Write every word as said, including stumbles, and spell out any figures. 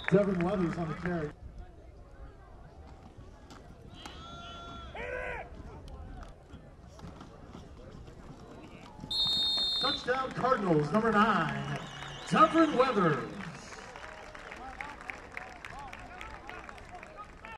Devrin Weathers on the carry. Touchdown Cardinals, number nine, Devrin Weathers.